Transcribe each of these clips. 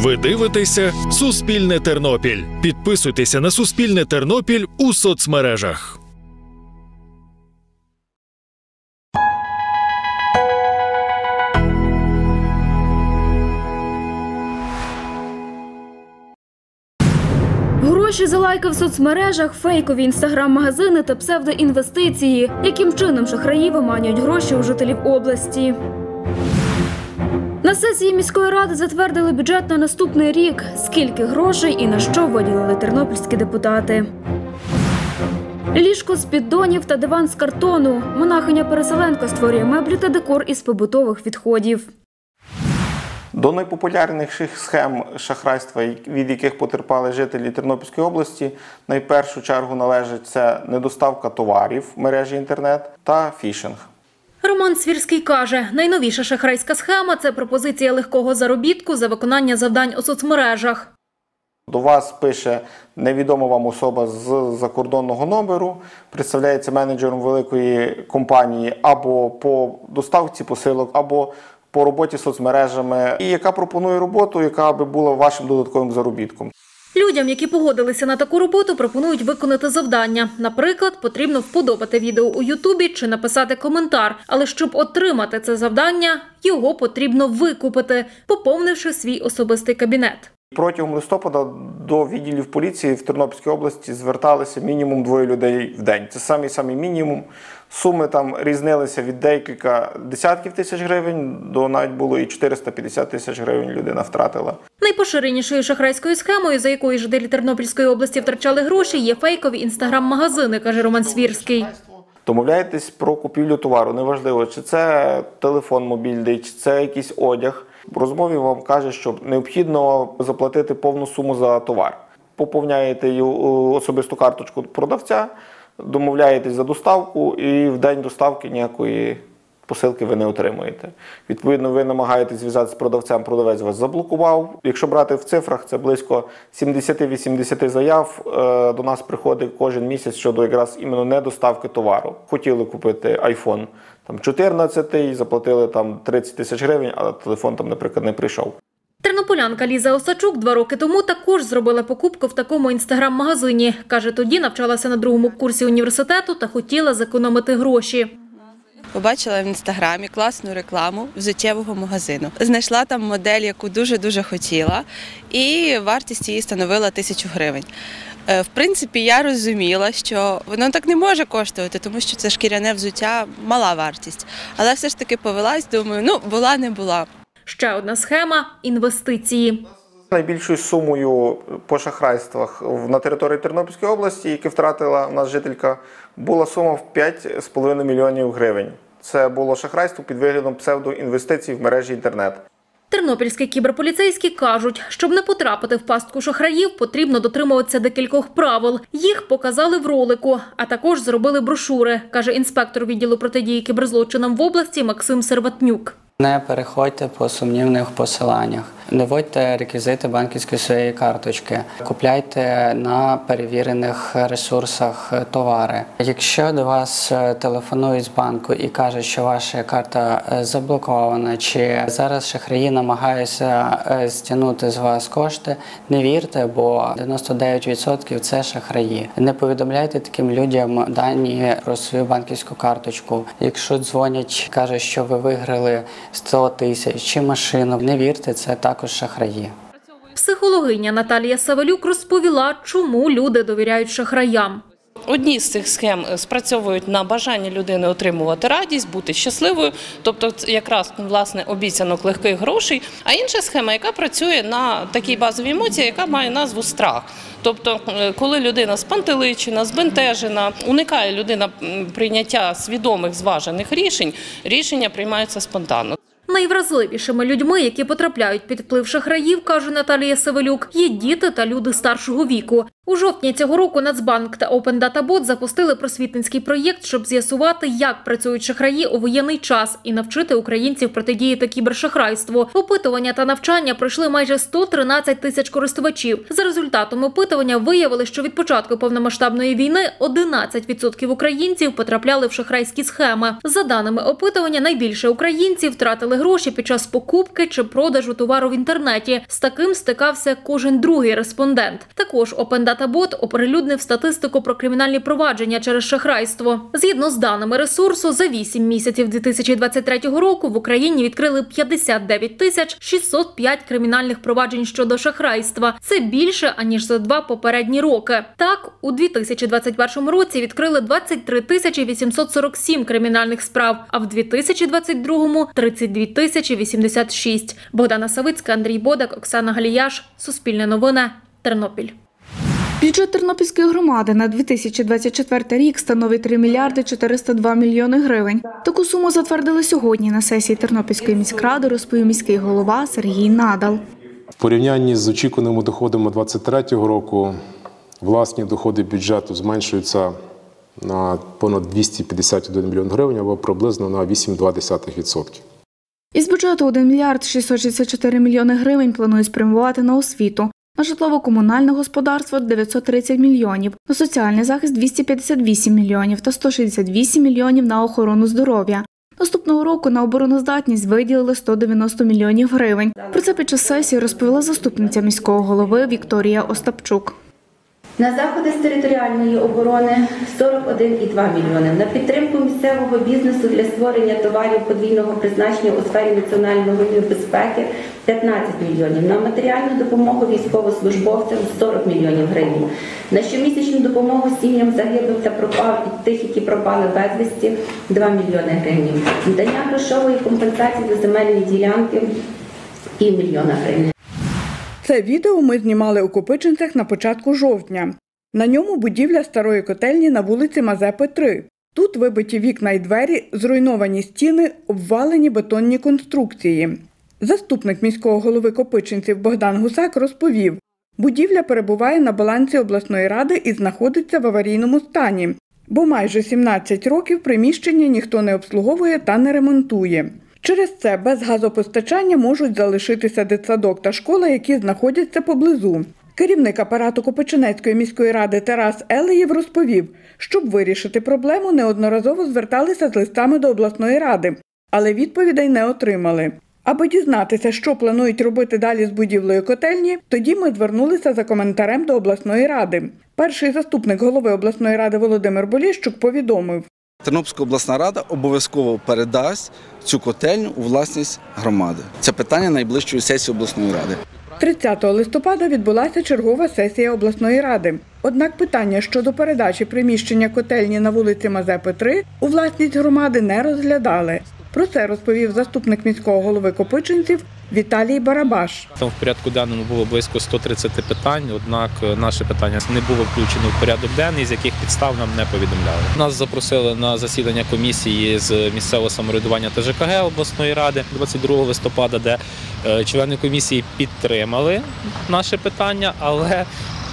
Ви дивитеся «Суспільне Тернопіль». Підписуйтеся на «Суспільне Тернопіль» у соцмережах. Гроші за лайки в соцмережах, фейкові інстаграм-магазини та псевдоінвестиції. Яким чином шахраї виманюють гроші у жителів області? На сесії міської ради затвердили бюджет на наступний рік. Скільки грошей і на що виділили тернопільські депутати? Ліжко з піддонів та диван з картону. Монахиня-переселенка створює меблі та декор із побутових відходів. До найпопулярніших схем шахрайства, від яких потерпали жителі Тернопільської області, на першу чергу належить це недоставка товарів в мережі інтернет та фішинг. Роман Свірський каже, найновіша шахрайська схема – це пропозиція легкого заробітку за виконання завдань у соцмережах. До вас пише невідома вам особа з закордонного номеру, представляється менеджером великої компанії або по доставці посилок, або по роботі з соцмережами, і яка пропонує роботу, яка би була вашим додатковим заробітком. Людям, які погодилися на таку роботу, пропонують виконати завдання. Наприклад, потрібно вподобати відео у Ютубі чи написати коментар. Але щоб отримати це завдання, його потрібно викупити, поповнивши свій особистий кабінет. Протягом листопада до відділів поліції в Тернопільській області зверталися мінімум 2 людей в день. Це самий мінімум. Суми там різнилися від декілька десятків тисяч гривень до навіть було і 450 тисяч гривень людина втратила. Найпоширенішою шахрайською схемою, за якою жителі Тернопільської області втрачали гроші, є фейкові інстаграм-магазини, каже Роман Свірський. Домовляєтесь про купівлю товару, неважливо, чи це телефон мобільний, чи це якийсь одяг. В розмові вам каже, що необхідно заплатити повну суму за товар. Поповняєте особисту карточку продавця, домовляєтесь за доставку і в день доставки ніякої посилки ви не отримуєте. Відповідно, ви намагаєтесь зв'язатися з продавцем, продавець вас заблокував. Якщо брати в цифрах, це близько 70-80 заяв до нас приходить кожен місяць щодо якраз іменно недоставки товару. Хотіли купити iPhone 14, заплатили 30 тисяч гривень, але телефон наприклад, не прийшов. Тернополянка Ліза Осачук 2 роки тому також зробила покупку в такому інстаграм-магазині. Каже, тоді навчалася на 2-му курсі університету та хотіла зекономити гроші. Побачила в інстаграмі класну рекламу взуттєвого магазину. Знайшла там модель, яку дуже-дуже хотіла, і вартість її становила 1000 гривень. В принципі, я розуміла, що воно так не може коштувати, тому що це шкіряне взуття, мала вартість. Але все ж таки повелась, думаю, була не була. Ще одна схема – інвестиції. Найбільшою сумою по шахрайствах на території Тернопільської області, яку втратила в нас жителька, була сума в 5,5 мільйонів гривень. Це було шахрайство під виглядом псевдоінвестицій в мережі інтернет. Тернопільські кіберполіцейські кажуть, щоб не потрапити в пастку шахраїв, потрібно дотримуватися декількох правил. Їх показали в ролику, а також зробили брошури, каже інспектор відділу протидії кіберзлочинам в області Максим Серватнюк. Не переходьте по сумнівних посиланнях, не вводьте реквізити банківської своєї карточки, купляйте на перевірених ресурсах товари. Якщо до вас телефонують з банку і кажуть, що ваша карта заблокована, чи зараз шахраї намагаються стягнути з вас кошти, не вірте, бо 99% це шахраї. Не повідомляйте таким людям дані про свою банківську карточку. Якщо дзвонять, кажуть, що ви виграли 100 тисяч чи машину. Не вірте, це також шахраї. Психологиня Наталія Савелюк розповіла, чому люди довіряють шахраям. Одні з цих схем спрацьовують на бажання людини отримувати радість, бути щасливою, тобто якраз, власне, обіцянок легких грошей, а інша схема, яка працює на такій базовій емоції, яка має назву страх. Тобто, коли людина спантеличена, збентежена, уникає людина прийняття свідомих, зважених рішень, рішення приймаються спонтанно. Найвразливішими людьми, які потрапляють під вплив шахраїв, каже Наталія Савелюк, є діти та люди старшого віку. У жовтні цього року Нацбанк та Open Data Bot запустили просвітницький проєкт, щоб з'ясувати, як працюють шахраї у воєнний час і навчити українців протидіяти кібершахрайству. Опитування та навчання пройшли майже 113 тисяч користувачів. За результатом опитування виявили, що від початку повномасштабної війни 11% українців потрапляли в шахрайські схеми. За даними опитування, найбільше українців втратили гроші під час покупки чи продажу товару в інтернеті. З таким стикався кожен другий респондент. Також Open Data Bot оприлюднив статистику про кримінальні провадження через шахрайство. Згідно з даними ресурсу, за 8 місяців 2023 року в Україні відкрили 59 605 кримінальних проваджень щодо шахрайства. Це більше, аніж за 2 попередні роки. Так, у 2021 році відкрили 23 847 кримінальних справ, а в 2022 – 32 086. Богдана Савицька, Андрій Бодак, Оксана Галіяш. Суспільне новини. Тернопіль. Бюджет Тернопільської громади на 2024 рік становить 3 мільярди 402 мільйони гривень. Таку суму затвердили сьогодні на сесії Тернопільської міськради, розповів міський голова Сергій Надал. В порівнянні з очікуваними доходами 2023 року власні доходи бюджету зменшуються на понад 251 мільйон гривень або приблизно на 8,2%. Із бюджету 1 мільярд 664 мільйони гривень планують спрямувати на освіту, на житлово-комунальне господарство – 930 мільйонів, на соціальний захист – 258 мільйонів та 168 мільйонів на охорону здоров'я. Наступного року на обороноздатність виділили 190 мільйонів гривень. Про це під час сесії розповіла заступниця міського голови Вікторія Остапчук. На заходи з територіальної оборони – 41,2 мільйони. На підтримку місцевого бізнесу для створення товарів подвійного призначення у сфері національної безпеки – 15 мільйонів. На матеріальну допомогу військовослужбовцям – 40 мільйонів гривень. На щомісячну допомогу сім'ям загиблих та тих, які пропали безвісті – 2 мільйони гривень. Надання грошової компенсації за земельні ділянки – пів мільйона гривень. Це відео ми знімали у Копичинцях на початку жовтня. На ньому будівля старої котельні на вулиці Мазепи, 3. Тут вибиті вікна і двері, зруйновані стіни, обвалені бетонні конструкції. Заступник міського голови Копичинців Богдан Гусак розповів, будівля перебуває на балансі обласної ради і знаходиться в аварійному стані, бо майже 17 років приміщення ніхто не обслуговує та не ремонтує. Через це без газопостачання можуть залишитися дитсадок та школа, які знаходяться поблизу. Керівник апарату Копичинецької міської ради Тарас Елеєв розповів, щоб вирішити проблему, неодноразово зверталися з листами до обласної ради, але відповідей не отримали. Аби дізнатися, що планують робити далі з будівлею котельні, тоді ми звернулися за коментарем до обласної ради. Перший заступник голови обласної ради Володимир Боліщук повідомив, Тернопільська обласна рада обов'язково передасть цю котельню у власність громади. Це питання найближчої сесії обласної ради. 30 листопада відбулася чергова сесія обласної ради. Однак питання щодо передачі приміщення котельні на вулиці Мазепи, 3 у власність громади не розглядали. Про це розповів заступник міського голови Копичинців Віталій Барабаш. Там в порядку денному було близько 130 питань, однак наше питання не було включено в порядок денний, з яких підстав нам не повідомляли. Нас запросили на засідання комісії з місцевого самоврядування та ЖКГ обласної ради 22 листопада, де члени комісії підтримали наше питання, але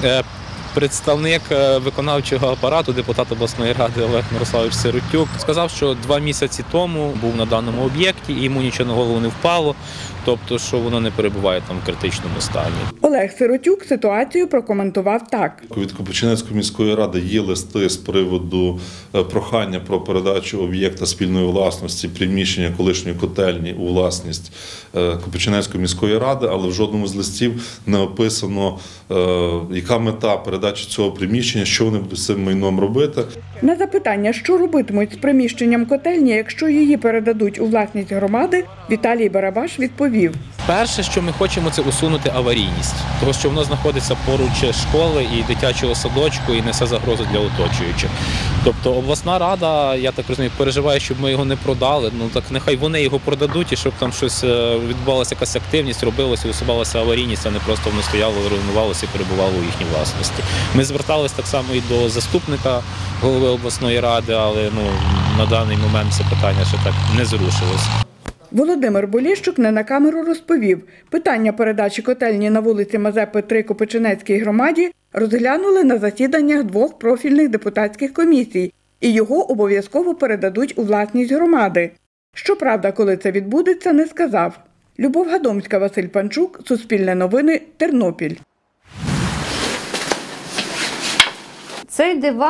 представник виконавчого апарату, депутат обласної ради Олег Мирославович Сиротюк, сказав, що 2 місяці тому був на даному об'єкті і йому нічого на голову не впало, тобто, що воно не перебуває там в критичному стані. Олег Сиротюк ситуацію прокоментував так. Від Копичинецької міської ради є листи з приводу прохання про передачу об'єкта спільної власності, приміщення колишньої котельні у власність Копичинецької міської ради, але в жодному з листів не описано, яка мета передачі цього приміщення, що вони будуть з цим майном робити. На запитання, що робитимуть з приміщенням котельні, якщо її передадуть у власність громади, Віталій Барабаш відповів. Перше, що ми хочемо, це усунути аварійність, тому що воно знаходиться поруч школи і дитячого садочку і несе загрозу для оточуючих. Тобто обласна рада, я так розумію, переживає, щоб ми його не продали, ну так нехай вони його продадуть і щоб там щось відбувалася, якась активність, робилося, усувалася аварійність, а не просто воно стояло, руйнувалося і перебувало у їхній власності. Ми зверталися так само і до заступника голови обласної ради, але на даний момент це питання ще так не зрушилось. Володимир Боліщук не на камеру розповів, питання передачі котельні на вулиці Мазепи, 3 Копичинецькій громаді розглянули на засіданнях 2 профільних депутатських комісій і його обов'язково передадуть у власність громади. Щоправда, коли це відбудеться, не сказав. Любов Гадомська, Василь Панчук, Суспільне новини, Тернопіль. Цей диван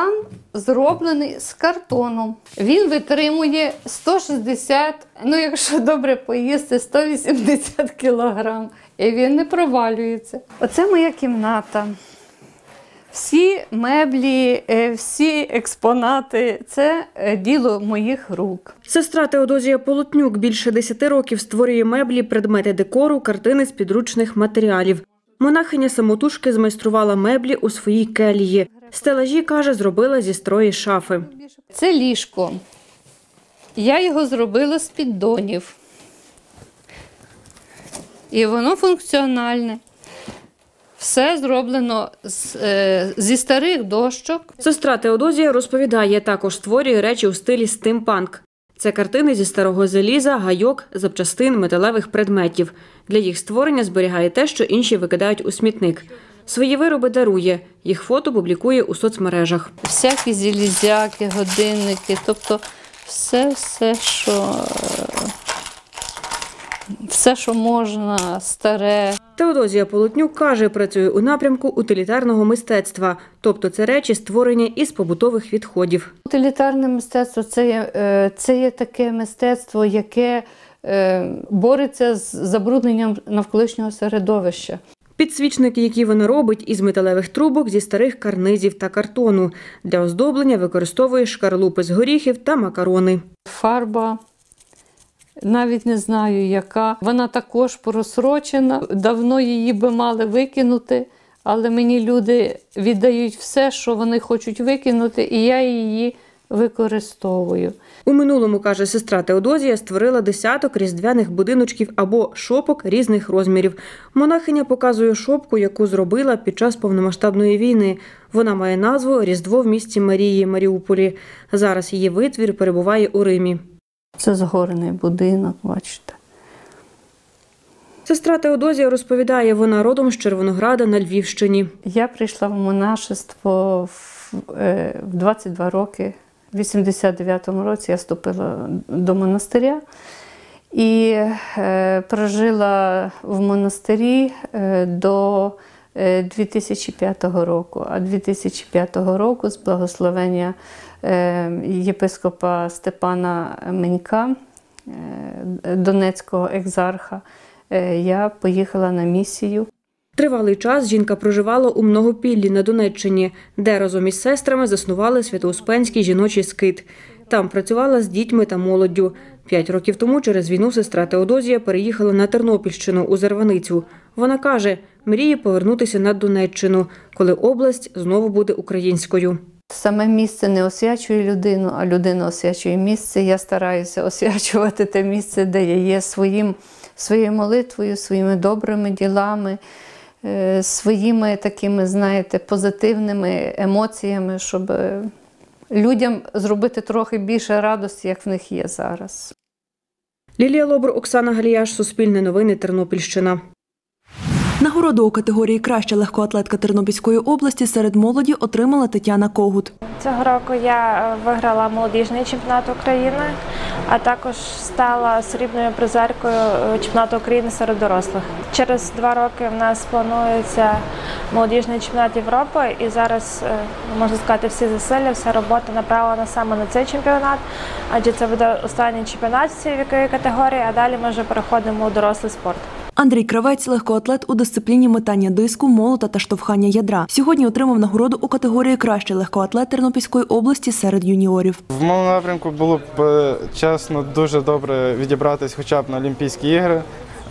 зроблений з картону. Він витримує 160, якщо добре поїсти, 180 кілограм. І він не провалюється. Оце моя кімната. Всі меблі, всі експонати – це діло моїх рук. Сестра Теодозія Полотнюк більше 10 років створює меблі, предмети декору, картини з підручних матеріалів. Монахиня самотужки змайструвала меблі у своїй келії. Стелажі, каже, зробила зі строї шафи. Це ліжко. Я його зробила з піддонів. І воно функціональне. Все зроблено зі старих дощок. Сестра Теодозія розповідає, також створює речі у стилі стимпанк. Це картини зі старого заліза, гайок, запчастин, металевих предметів. Для їх створення зберігає те, що інші викидають у смітник. Свої вироби дарує, їх фото публікує у соцмережах. Всякі залізяки, годинники, тобто все, що можна, старе. Теодозія Полотнюк каже, працює у напрямку утилітарного мистецтва. Тобто це речі, створені із побутових відходів. Утилітарне мистецтво – це є таке мистецтво, яке бореться з забрудненням навколишнього середовища. Підсвічники, які вона робить із металевих трубок, зі старих карнизів та картону. Для оздоблення використовує шкарлупи з горіхів та макарони. Фарба. Навіть не знаю, яка. Вона також просрочена. Давно її би мали викинути, але мені люди віддають все, що вони хочуть викинути, і я її використовую. У минулому, каже сестра Теодозія, створила десяток різдвяних будиночків або шопок різних розмірів. Монахиня показує шопку, яку зробила під час повномасштабної війни. Вона має назву «Різдво в місті Марії» Маріуполі. Зараз її витвір перебуває у Римі. Це згорений будинок, бачите. Сестра Теодозія розповідає, вона родом з Червонограда на Львівщині. Я прийшла в монашество в 22 роки. В 89-му році я вступила до монастиря і прожила в монастирі до 2005 року. А 2005 року з благословення єпископа Степана Менька, донецького екзарха, я поїхала на місію. Тривалий час жінка проживала у Многопіллі на Донеччині, де разом із сестрами заснували Свято-Успенський жіночий скит. Там працювала з дітьми та молоддю. 5 років тому через війну сестра Теодозія переїхала на Тернопільщину, у Зарваницю. Вона каже, мріє повернутися на Донеччину, коли область знову буде українською. Саме місце не освячує людину, а людина освячує місце. Я стараюся освячувати те місце, де я є своєю молитвою, своїми добрими ділами, своїми такими, знаєте, позитивними емоціями, щоб людям зробити трохи більше радості, як в них є зараз. Лілія Лобур, Оксана Галіяш, Суспільне новини, Тернопільщина. Нагороду у категорії «Краща легкоатлетка Тернопільської області» серед молоді отримала Тетяна Когут. Цього року я виграла молодіжний чемпіонат України, а також стала срібною призеркою чемпіонату України серед дорослих. Через 2 роки в нас планується молодіжний чемпіонат Європи, і зараз, можна сказати, всі зусилля, вся робота направлена саме на цей чемпіонат, адже це буде останній чемпіонат в цій віковій категорії, а далі ми вже переходимо у дорослий спорт. Андрій Кравець – легкоатлет у дисципліні метання диску, молота та штовхання ядра. Сьогодні отримав нагороду у категорії «Кращий легкоатлет Тернопільської області серед юніорів». В моєму напрямку було б, чесно, дуже добре відібратись хоча б на Олімпійські ігри,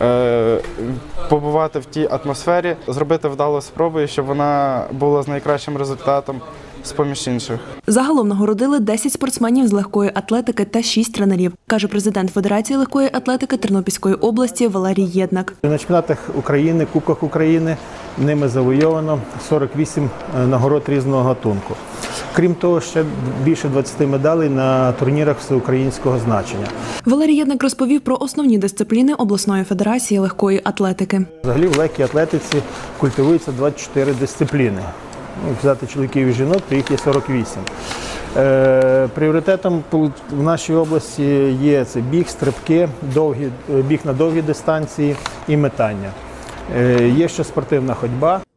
побувати в тій атмосфері, зробити вдалу спробу, щоб вона була з найкращим результатом з-поміж інших. Загалом нагородили 10 спортсменів з легкої атлетики та 6 тренерів, каже президент Федерації легкої атлетики Тернопільської області Валерій Єднак. На чемпіонатах України, Кубках України ними завойовано 48 нагород різного гатунку. Крім того, ще більше 20 медалей на турнірах всеукраїнського значення. Валерій Єднак розповів про основні дисципліни обласної федерації легкої атлетики. Взагалі в легкій атлетиці культивується 24 дисципліни. Взяти чоловіків і жінок, то їх є 48. Пріоритетом в нашій області є це біг, стрибки, біг на довгі дистанції і метання. Є ще спортивна ходьба.